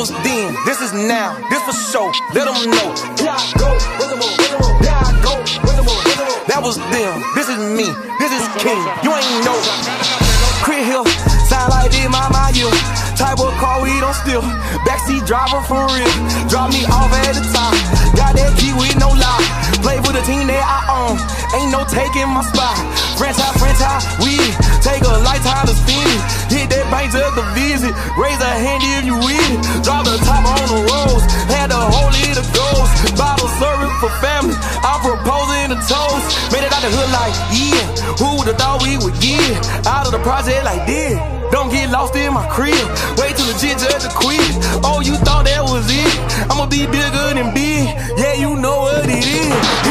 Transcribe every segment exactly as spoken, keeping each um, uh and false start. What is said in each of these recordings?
was then, this is now, this for sure, let them know. Here I go, rhythm, rhythm, here I go, rhythm, rhythm. That was them, this is me, this is King, you ain't know. Crib here, sound like this, my, my, you. Type of car we don't steal, backseat driver for real. Drop me off at the top, got that key with no lock. Play for the team that I own, ain't no taking my spot. Franchise, franchise, we take a lifetime to spin it. Hit that bank just to visit, raise a hand if you with it. Drop the top on the roads, had the whole lid of goals. Bottle service for family, I'm proposing the toast. Made it out the hood like, yeah, who would've thought we would get out of the project like this? Don't get lost in my crib, wait till legit just to quit. Oh, you thought that was it? I'ma be bigger than big, yeah, you know what it is.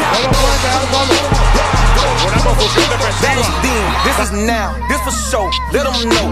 That was then, this is now, this for sure, let them know.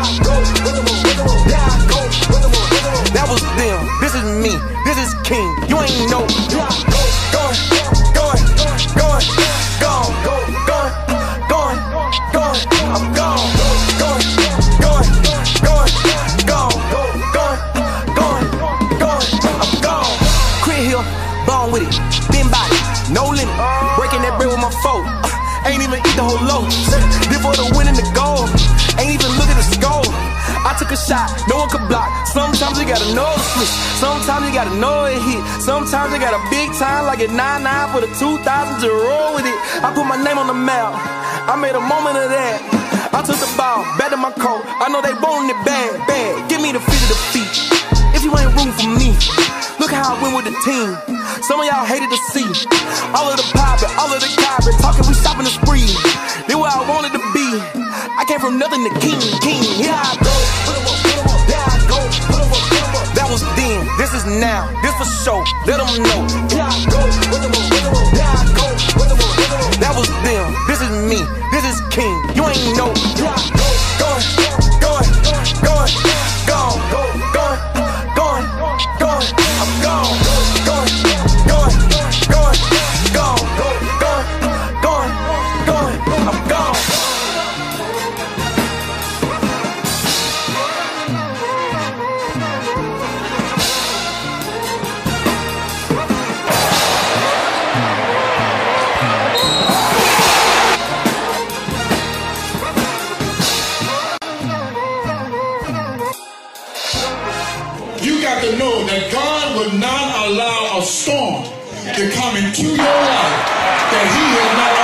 That was them, this is me, this is King, you ain't know. Going, going, going, gone, going, going, going, I'm gone. Going, going, going, gone, going, going, going, I'm gone. Crib here, born with it, thin body, no limit. Breaking that bread with my foe. Ain't even eat the whole loaf. Did for the win and the goal. Ain't even look at the score. I took a shot, no one could block. Sometimes you gotta know the switch. Sometimes you gotta know it hit. Sometimes you got a big time like a nine nine for the two thousand to roll with it. I put my name on the map, I made a moment of that. I took the ball, back to my coat. I know they wanting it bad, bad. Give me the fit of the feet. If you ain't room for me, look how I went with the team. Some of y'all hated to see all of the poppin', all of the coppin', talking we shopping the spree. They where I wanted to be. I came from nothing to king, king. Here I go, put 'em up, put 'em up. There I go, put 'em up, put 'em up. That was then, this is now, this for sure, let them know. Here I go, put 'em up, put 'em up. There I go, put 'em up, put 'em up. That was them, this is me, this is King, you ain't know. Here I go, going, going, going, gone, going, going, going, going, I'm gone. Going, going, going, gone, going, going, going, I'm gone. You got to know that God will not allow a storm to come into your life that He has not